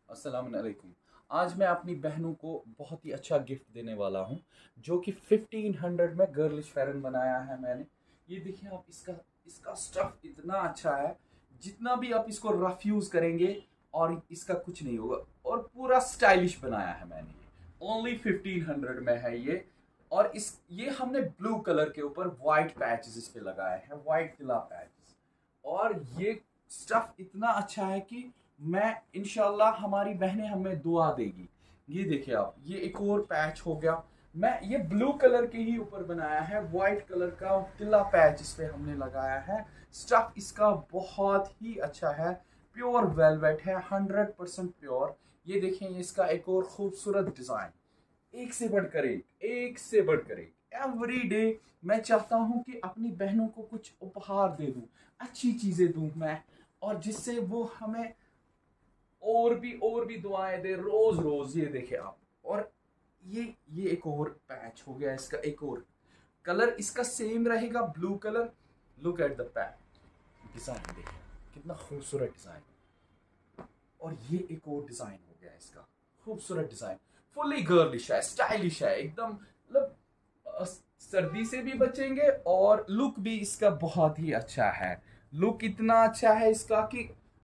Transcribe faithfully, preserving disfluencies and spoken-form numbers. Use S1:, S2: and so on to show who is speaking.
S1: अस्सलाम वालेकुम। आज मैं अपनी बहनों को बहुत ही अच्छा गिफ्ट देने वाला हूँ, जो कि फिफ्टीन हंड्रेड में गर्लिश फेरन बनाया है मैंने। ये देखिए आप, इसका इसका स्टफ इतना अच्छा है, जितना भी आप इसको रफ यूज करेंगे और इसका कुछ नहीं होगा, और पूरा स्टाइलिश बनाया है मैंने। ये ओनली फिफ्टीन हंड्रेड में है ये। और इस ये हमने ब्लू कलर के ऊपर व्हाइट पैचेस इस पे लगाए हैं, व्हाइट तिला पैचेस। और ये स्टफ इतना अच्छा है कि मैं इंशाल्लाह हमारी बहनें हमें दुआ देगी। ये देखिए आप, ये एक और पैच हो गया। मैं ये ब्लू कलर के ही ऊपर बनाया है, व्हाइट कलर का तिला पैच इस पे हमने लगाया है। स्टफ इसका बहुत ही अच्छा है, प्योर वेलवेट है, हंड्रेड परसेंट प्योर। ये देखें, इसका एक और खूबसूरत डिजाइन, एक से बढ़कर एक, एक से बढ़कर एक। एवरी डे मैं चाहता हूं कि अपनी बहनों को कुछ उपहार दे दूं, अच्छी चीजें दूं मैं, और जिससे वो हमें और भी और भी दुआएं दे रोज रोज। ये देखे आप, और ये ये एक और पैच हो गया, इसका एक और कलर इसका सेम रहेगा, blue colour. Look at the patch design, देखिए कितना खूबसूरत डिजाइन। और ये एक और डिजाइन हो गया इसका, खूबसूरत डिजाइन, फुली गर्लिश है, स्टाइलिश है एकदम। मतलब अ, सर्दी से भी बचेंगे और लुक भी इसका बहुत ही अच्छा है। लुक इतना अच्छा है इसका कि